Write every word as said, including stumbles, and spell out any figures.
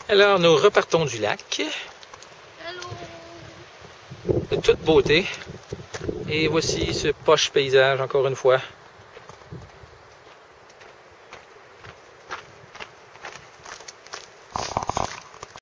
Alors, nous repartons du lac. Hello. De toute beauté. Et voici ce poche paysage, encore une fois.